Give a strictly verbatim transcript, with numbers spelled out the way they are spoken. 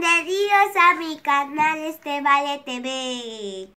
Bienvenidos a mi canal Este Vale T V.